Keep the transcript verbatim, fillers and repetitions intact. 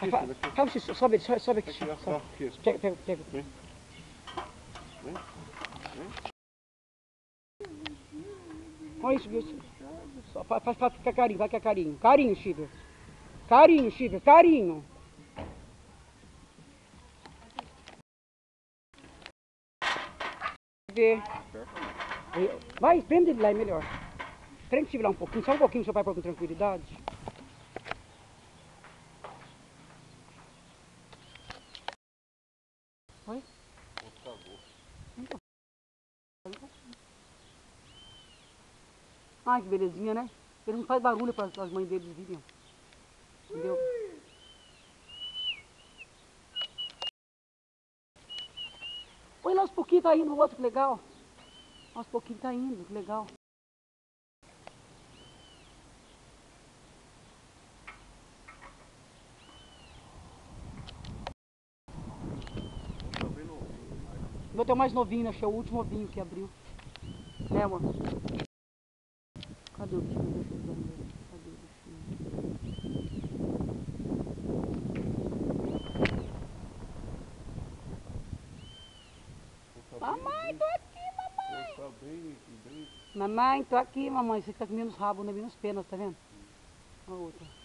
aqui, Fa- filho, aqui. Fala, Chico, sobe, sobe, sobe aqui, Aqui, Chico. ó, Sobe. ó, aqui, Pega, pega, pega. Vem. Vem. Olha isso, Chico. Só Faz, faz, faz, fica carinho, vai que é carinho. Carinho, Chico. Carinho, Chico, carinho. Vê. Vai, prende ele lá, é melhor. Prende Chico lá um pouquinho, só um pouquinho, seu pai pôr com tranquilidade. Oi? Ai, que belezinha, né? Ele não faz barulho para as mães deles virem. Entendeu? Olha lá, aos pouquinhos tá indo o outro, que legal. Aos pouquinhos tá indo, que legal. O meu tem o mais novinho, né? Achei o último ovinho que abriu. Né, amor? Cadê o bichinho? Deixa eu ver ele. Cadê o bichinho? Mamãe, tô aqui, mamãe. Tá bem, bem. Mamãe, tô aqui, mamãe. Você tá com menos rabo, né? Menos penas, tá vendo? A outra.